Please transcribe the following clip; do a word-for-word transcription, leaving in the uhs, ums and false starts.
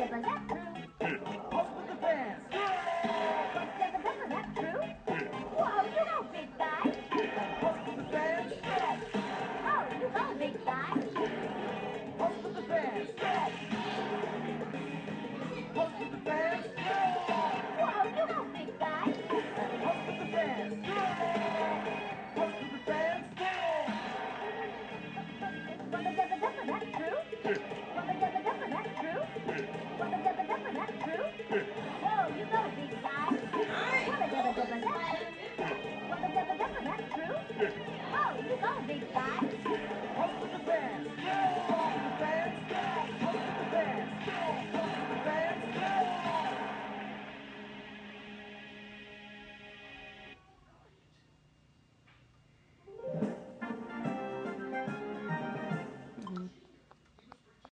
dibba, that's true. Post with the fans. Dibba, dibba, that's true. Whoa, you go, big guy. Post with the fans. Oh, you go, big guy. Post with the fans. Post with the fans. Whoa, you go, big guy. Post with the fans. Post with the fans. Dibba, dibba, dibba, that's true. Dibba, dibba, dibba, that's true. Dibba, dibba, dibba, that's true. Whoa, you go, big guy. Dibba, dibba, dibba, that's true. Dibba, dibba, dibba, that's true. Oh, you go, big guy.